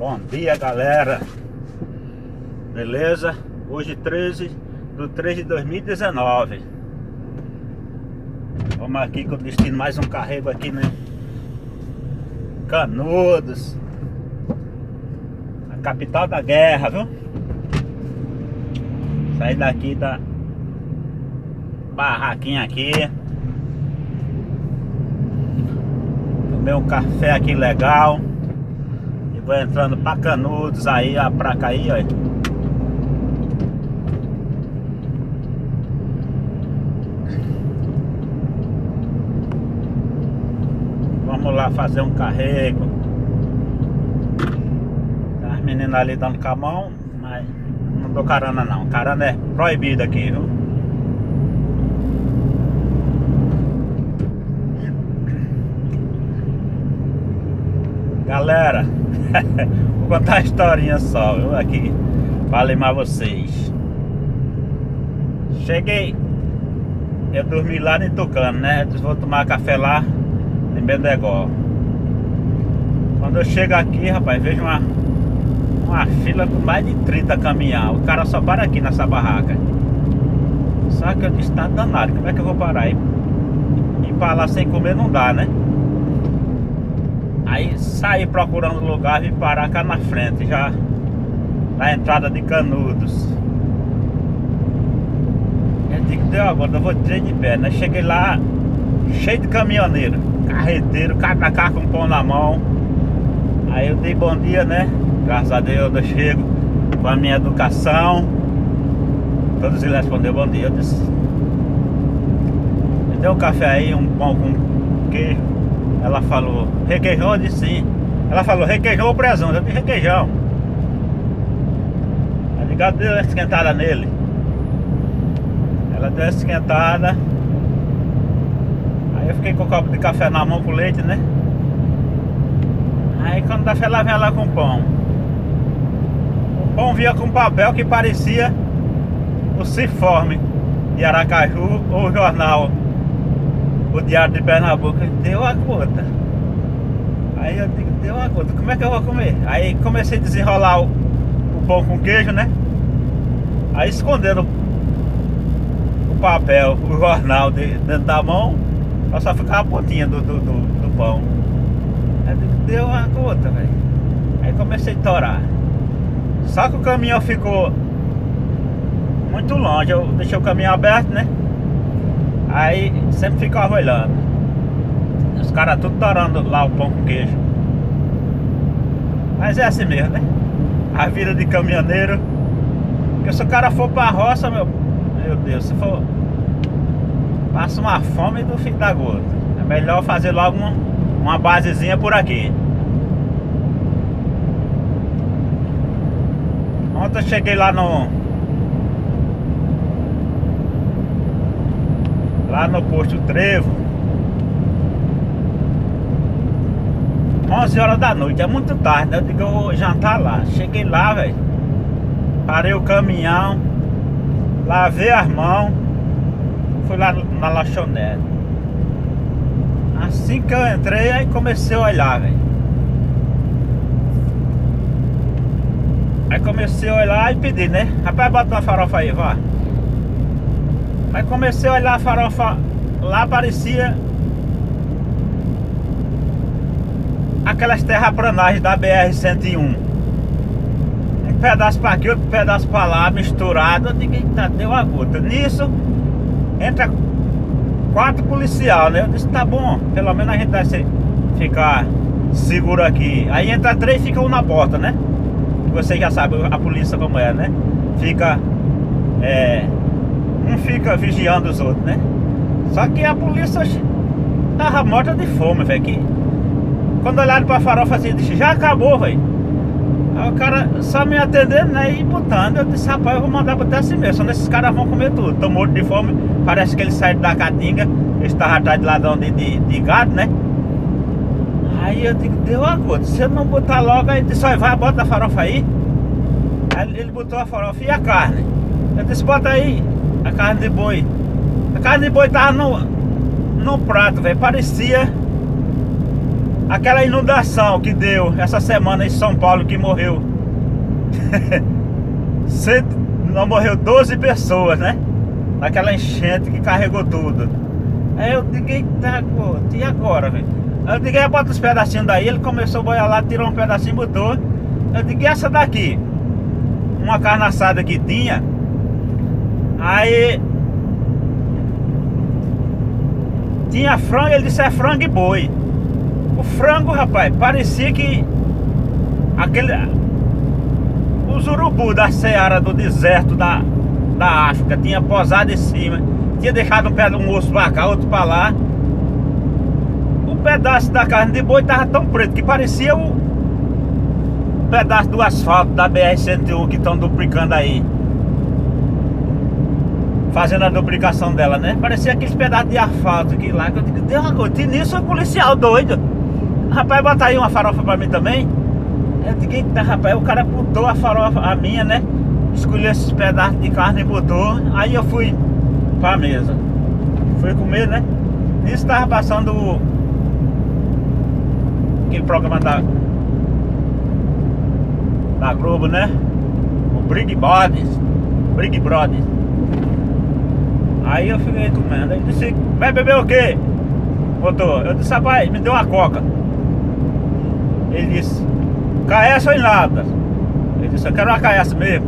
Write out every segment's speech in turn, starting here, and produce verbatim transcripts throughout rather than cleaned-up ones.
Bom dia, galera. Beleza? Hoje treze de três de dois mil e dezenove. Vamos aqui com o destino, mais um carrego aqui, né? Canudos, a capital da guerra, viu? Saí daqui da barraquinha aqui, tomei um café aqui legal e vou entrando pra Canudos aí, ó, pra cair, ó. Vamos lá fazer um carrego. Tá as meninas ali dando com a mão, mas não dou carona não. Carona é proibido aqui, viu? Galera, vou contar a historinha só, viu? Aqui, falei mais vocês. Cheguei, eu dormi lá em Tucano, né? Eu vou tomar café lá em Bendegó. Quando eu chego aqui, rapaz, vejo uma uma fila com mais de trinta caminhão. O cara só para aqui nessa barraca. Só que eu disse, tá danado, como é que eu vou parar? E, e para lá sem comer não dá, né? Aí saí procurando lugar e vim parar cá na frente, já na entrada de Canudos. Eu digo, deu agora, eu vou dizer de pé, né? Cheguei lá, cheio de caminhoneiro, carreteiro, cada cá com pão na mão. Aí eu dei bom dia, né? Graças a Deus eu chego com a minha educação. Todos eles responderam bom dia. Eu disse, me deu um café aí, um pão com queijo. Ela falou, requeijão? Eu disse sim. Ela falou, requeijão ou presunto? Eu disse requeijão. A ligada deu uma esquentada nele. Ela deu uma esquentada. Aí eu fiquei com o copo de café na mão com leite, né? Aí quando dá fé, ela vem lá com pão. O pão vinha com papel que parecia o Ciforme de Aracaju ou o jornal, o Diário de Pernambuco. Deu a gota. Aí eu digo, deu a gota, como é que eu vou comer? Aí comecei a desenrolar o, o pão com queijo, né? Aí esconderam o papel, o jornal de, dentro da mão. Só ficava a pontinha do, do, do, do pão. Aí deu uma gota, velho. Aí comecei a torar. Só que o caminhão ficou muito longe. Eu deixei o caminhão aberto, né? Aí sempre ficava olhando. Os caras tudo torando lá o pão com queijo. Mas é assim mesmo, né? A vida de caminhoneiro. Porque se o cara for pra roça, meu, meu Deus, se for, passa uma fome do fim da gota. É melhor fazer logo uma, uma basezinha por aqui. Ontem eu cheguei lá no Lá no posto Trevo, onze horas da noite, é muito tarde, né? Eu digo, eu vou jantar lá. Cheguei lá, velho, parei o caminhão, lavei as mãos, fui lá na lanchonete. Assim que eu entrei, aí comecei a olhar, velho. Aí comecei a olhar e pedi, né? Rapaz, bota uma farofa aí, vá. Aí comecei a olhar a farofa. Lá parecia aquelas terraplanagens da B R cento e um. Um pedaço pra aqui, outro pedaço pra lá, misturado. Eu digo, eita, deu a gota. Nisso entra quatro policial, né? Eu disse, tá bom, pelo menos a gente vai se, ficar seguro aqui. Aí entra três e fica um na porta, né? Você já sabe a polícia como é, né? Fica é, um fica vigiando os outros, né? Só que a polícia tava morta de fome, velho. Que quando olharam pra farofa assim, disse, já acabou, velho. Aí o cara só me atendendo, né? E botando. Eu disse, rapaz, eu vou mandar botar assim mesmo. Senão esses caras vão comer tudo. Tão morto de fome. Parece que eles saíram da caatinga. Eles estavam atrás de ladrão de, de, de gado, né? Aí eu digo, deu a gota. Se eu não botar logo, aí disse, vai, bota a farofa aí. Aí ele botou a farofa e a carne. Eu disse, bota aí a carne de boi. A carne de boi tava no, no prato, velho. Parecia aquela inundação que deu essa semana em São Paulo, que morreu Cento, não morreu doze pessoas, né? Naquela enchente que carregou tudo. Aí eu digo, eita, e agora, velho? Aí eu digo, bota os pedacinhos daí. Ele começou a boiar lá, tirou um pedacinho e botou. Eu digo, e essa daqui? Uma carne assada que tinha. Aí tinha frango, ele disse, é frango e boi. O frango, rapaz, parecia que aquele, os urubu da seara do deserto da, da África tinha posado em cima, tinha deixado um pé de um osso pra cá, outro pra lá. O pedaço da carne de boi tava tão preto que parecia o pedaço do asfalto da B R cento e um que estão duplicando aí, fazendo a duplicação dela, né? Parecia aqueles pedaços de asfalto aqui lá, que eu digo, deu uma coisa, nisso é policial doido. Rapaz, bota aí uma farofa pra mim também. Eu digo, eita, rapaz, o cara botou a farofa, a minha, né? Escolheu esses pedaços de carne e botou. Aí eu fui pra mesa, fui comer, né? Nisso tava passando o... aquele programa da da Globo, né? O Big Brothers, Big Brothers. Aí eu fiquei comendo. Ele disse, vai beber o quê? Botou. Eu disse, rapaz, me deu uma coca. Ele disse, caessa ou em lata? Ele disse, eu quero uma caessa mesmo.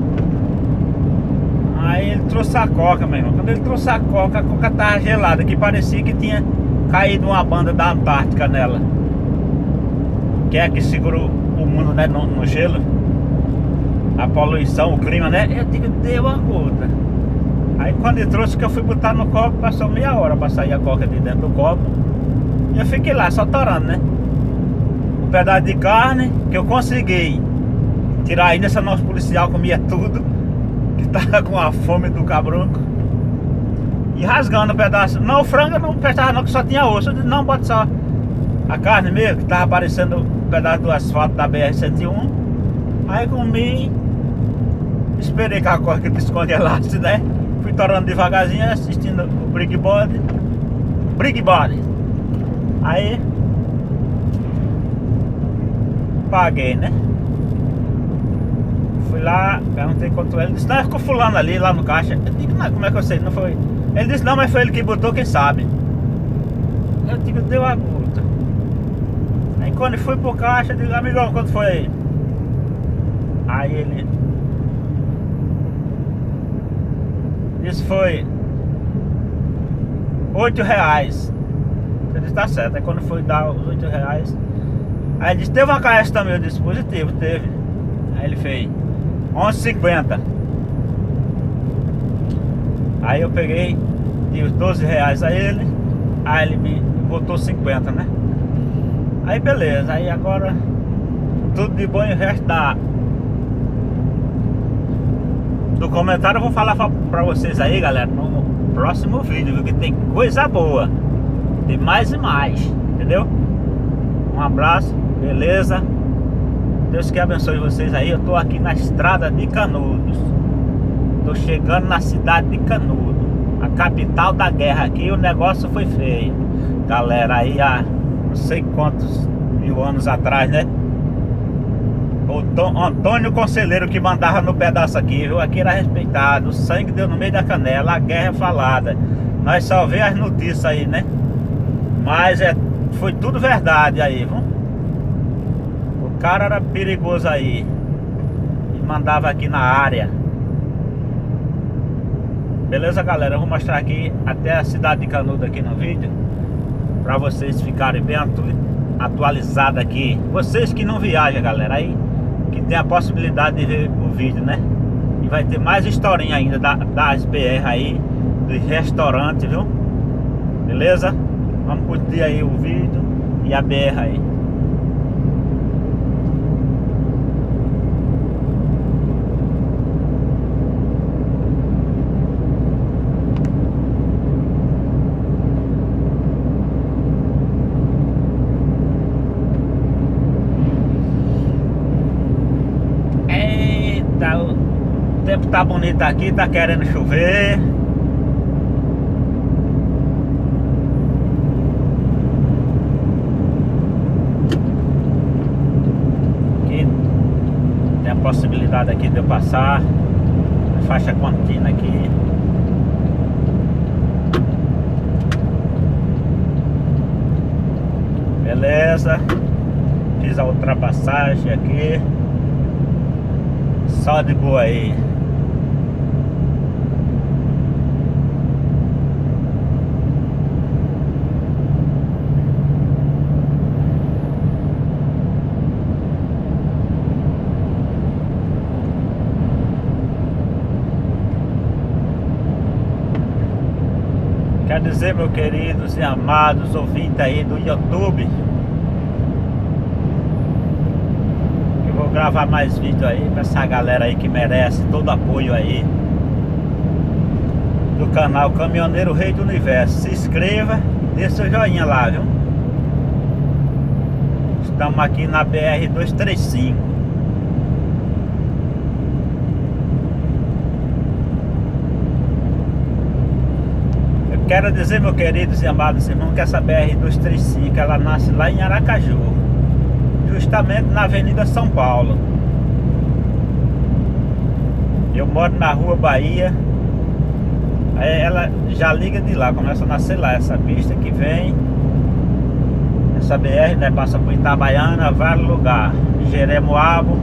Aí ele trouxe a coca, meu irmão. Quando ele trouxe a coca, a coca tava gelada, que parecia que tinha caído uma banda da Antártica nela, que é que segura o mundo, né, no, no gelo. A poluição, o clima, né? Eu digo, deu uma gota. Aí quando ele trouxe, que eu fui botar no copo, passou meia hora pra sair a coca de dentro do copo. E eu fiquei lá, só torando, né? Um pedaço de carne que eu consegui tirar ainda. Essa nossa policial comia tudo, que tava com a fome do cabrunco. E rasgando o pedaço. Não, o frango não prestava não, que só tinha osso. Eu disse, não, bota só a carne mesmo, que tava aparecendo um pedaço do asfalto da B R cento e um. Aí comi, esperei que a coca descongelasse, né? Fui torando devagarzinho, assistindo o Big Body. Big Body. Aí paguei, né? Fui lá, perguntei quanto ele. Disse, não, ficou fulano ali, lá no caixa. Eu digo, não, como é que eu sei? Não foi. Ele disse, não, mas foi ele que botou, quem sabe. Eu digo, deu a gota. Aí quando eu fui pro caixa, eu digo, amigão, quanto foi aí? Aí ele disse, foi oito reais. Eu disse, tá certo. Aí quando foi dar os oito reais, aí ele disse, teve uma caessa também? Eu disse, positivo, teve. Aí ele fez onze e cinquenta. Aí eu peguei, dei os doze reais a ele. Aí ele me botou cinquenta, né? Aí beleza, aí agora tudo de bom. E o resto da do comentário eu vou falar pra, pra vocês aí, galera, no próximo vídeo, viu? Que tem coisa boa, tem mais e mais, entendeu? Um abraço, beleza? Deus que abençoe vocês aí. Eu tô aqui na estrada de Canudos. Tô chegando na cidade de Canudos, a capital da guerra. Aqui o negócio foi feio, galera. Aí há não sei quantos mil anos atrás, né? O Tom, Antônio Conselheiro que mandava no pedaço aqui, viu? Aqui era respeitado. O sangue deu no meio da canela. A guerra é falada. Nós só vê as notícias aí, né? Mas é, foi tudo verdade aí, viu? O cara era perigoso aí e mandava aqui na área. Beleza, galera? Eu vou mostrar aqui até a cidade de Canudos aqui no vídeo, pra vocês ficarem bem atu atualizados aqui. Vocês que não viajam, galera, aí que tem a possibilidade de ver o vídeo, né? E vai ter mais historinha ainda da, das B R aí, dos restaurantes, viu? Beleza? Vamos curtir aí o vídeo e a B R aí. O tempo tá bonito aqui, tá querendo chover. possibilidade aqui de eu passar a faixa contínua aqui. Beleza, fiz a ultrapassagem aqui, só de boa aí. Quer dizer, meus queridos e amados ouvintes aí do YouTube, que eu vou gravar mais vídeo aí pra essa galera aí que merece todo apoio aí do canal Caminhoneiro Rei do Universo. Se inscreva, dê seu joinha lá, viu? Estamos aqui na B R duzentos e trinta e cinco. Quero dizer, meus queridos e amados irmãos, que essa B R duzentos e trinta e cinco, ela nasce lá em Aracaju, justamente na Avenida São Paulo. Eu moro na Rua Bahia. Aí ela já liga de lá, começa a nascer lá, essa pista que vem. Essa B R, né, passa por Itabaiana, vários lugares, Jeremoabo,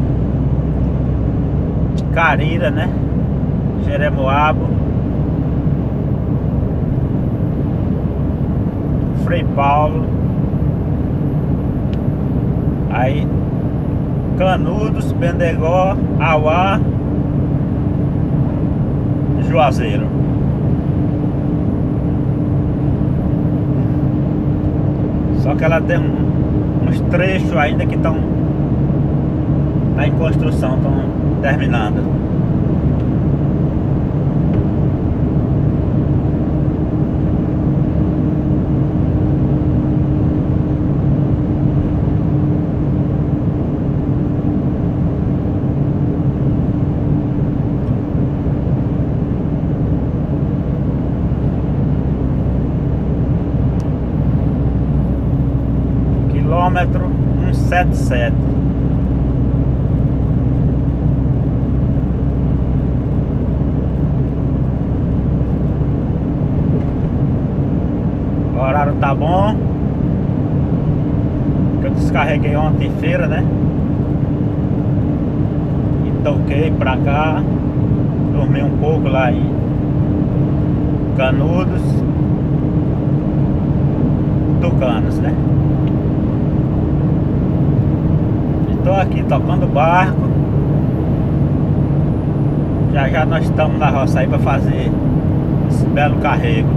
Carira, né, Jeremoabo, Frei Paulo, aí Canudos, Bendegó, Auá, Juazeiro. Só que ela tem um, uns trechos ainda que estão tá em construção, estão terminando. Quilômetro cento e setenta e sete. O horário tá bom, que eu descarreguei ontem feira, né? E toquei pra cá, dormi um pouco lá em Canudos, Tucanos, né? Tô aqui tocando barco. Já já nós estamos na roça aí para fazer esse belo carrego.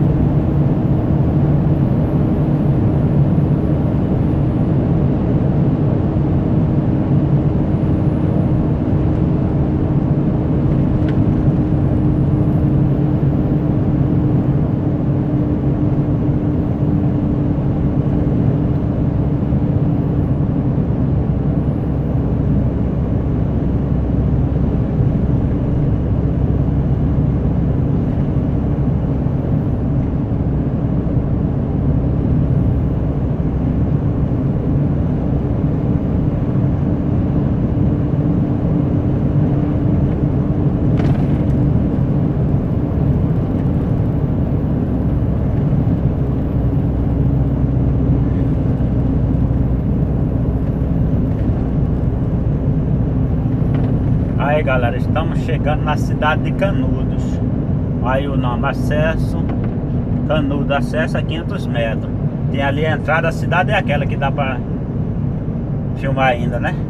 Aí galera, estamos chegando na cidade de Canudos. Aí o nome, acesso Canudos, acesso a quinhentos metros. Tem ali a entrada, a cidade é aquela que dá pra filmar ainda, né?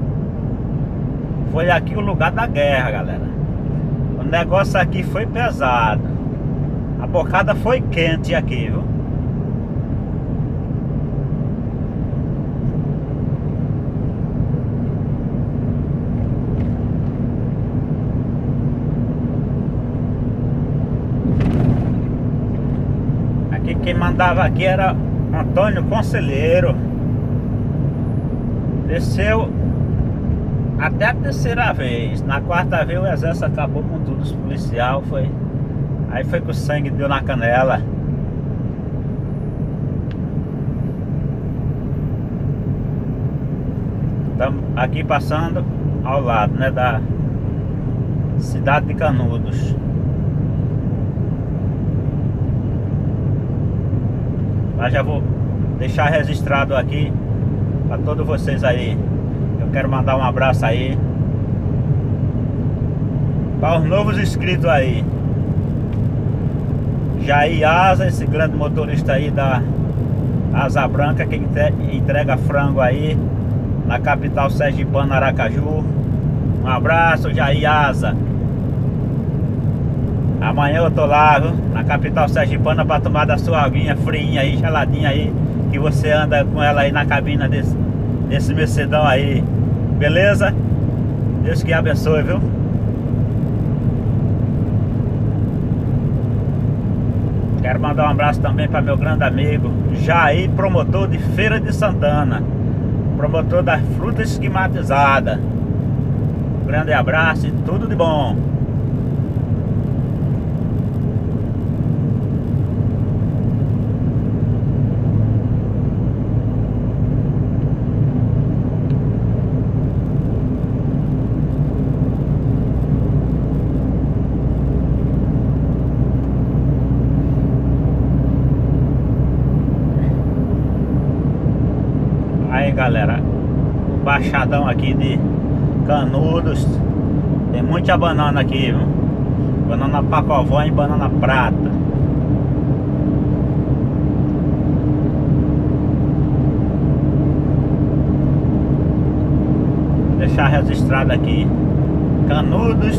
Foi aqui o lugar da guerra, galera. O negócio aqui foi pesado. A bocada foi quente aqui, viu? Quem mandava aqui era Antônio Conselheiro. Desceu até a terceira vez. Na quarta vez o exército acabou com tudo. Os policial foi. Aí foi que o sangue deu na canela. Estamos aqui passando ao lado, né, da cidade de Canudos. Mas já vou deixar registrado aqui para todos vocês aí. Eu quero mandar um abraço aí para os novos inscritos aí. Jair Asa, esse grande motorista aí da Asa Branca, que entrega frango aí na capital sergipana, Aracaju. Um abraço, Jair Asa. Amanhã eu tô lá, viu, na capital sergipana, para tomar da sua aguinha friinha aí, geladinha aí, que você anda com ela aí na cabina desse, desse Mercedão aí. Beleza? Deus que abençoe, viu? Quero mandar um abraço também para meu grande amigo Jair, promotor de Feira de Santana, promotor das frutas esquimatizadas. Um grande abraço e tudo de bom. Aí galera, o baixadão aqui de Canudos. Tem muita banana aqui, viu? Banana pacovã e banana prata. Vou deixar registrado aqui Canudos,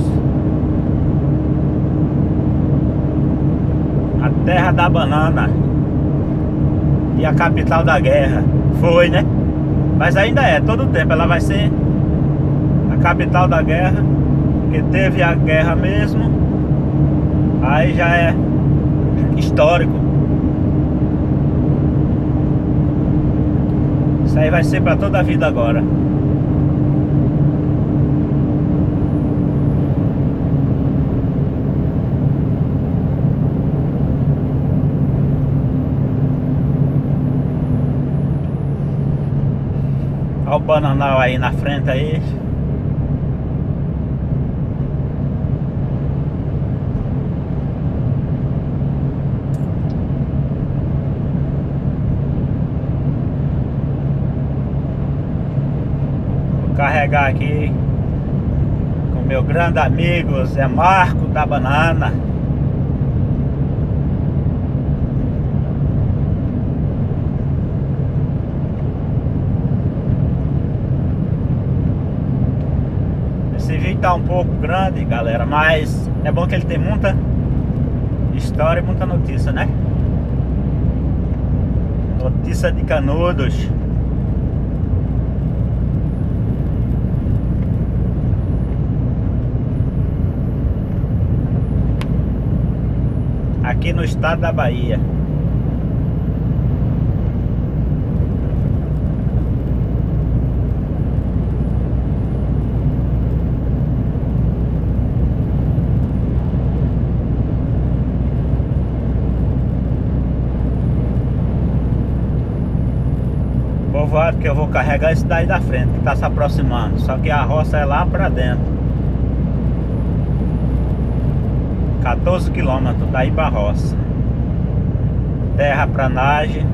a terra da banana e a capital da guerra. Foi, né? Mas ainda é, todo tempo ela vai ser a capital da guerra, porque teve a guerra mesmo. Aí já é histórico. Isso aí vai ser para toda a vida agora. Olha o bananal aí na frente aí. Vou carregar aqui com meu grande amigo Zé Marco da Banana. Esse vídeo tá um pouco grande, galera, mas é bom que ele tem muita história e muita notícia, né? Notícia de Canudos. Aqui no estado da Bahia. Povoado que eu vou carregar esse daí da frente, que tá se aproximando. Só que a roça é lá pra dentro. quatorze quilômetros daí pra roça. Terraplanagem.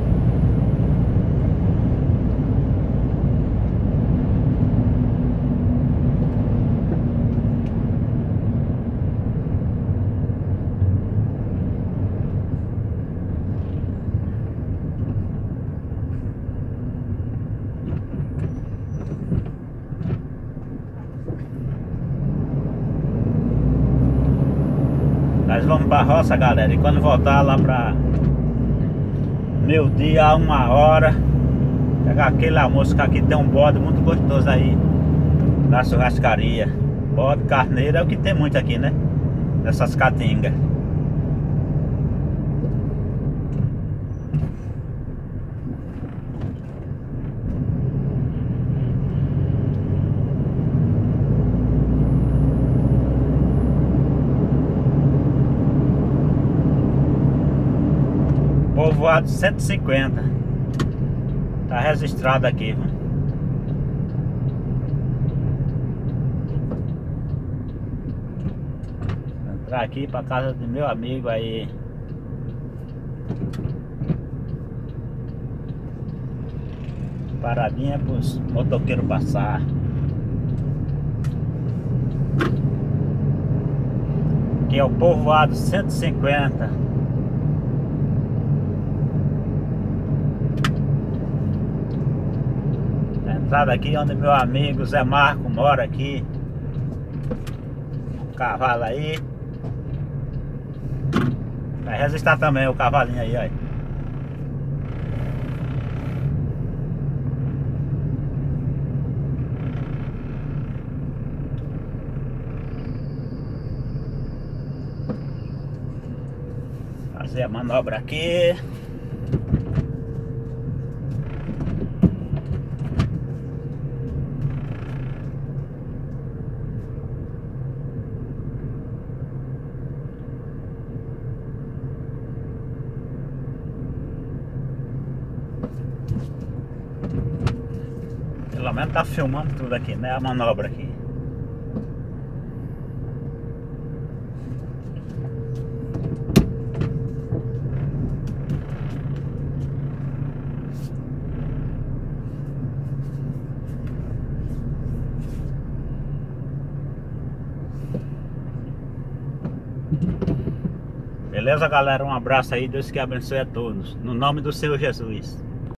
Nós vamos pra roça, galera, e quando voltar lá pra meu dia, a uma hora, pegar aquele almoço, que aqui tem um bode muito gostoso aí da churrascaria. Bode, carneiro, é o que tem muito aqui, né? Nessas caatingas. Povoado cento e cinquenta. Tá registrado aqui, viu? Entrar aqui pra casa do meu amigo aí. Paradinha pros motoqueiros passar. Aqui é o povoado cento e cinquenta. A entrada aqui onde meu amigo Zé Marco mora aqui. Um cavalo aí. Vai resistir também o cavalinho aí, ó. Fazer a manobra aqui. Pelo menos tá filmando tudo aqui, né? A manobra aqui. Beleza, galera? Um abraço aí, Deus que abençoe a todos. No nome do Senhor Jesus.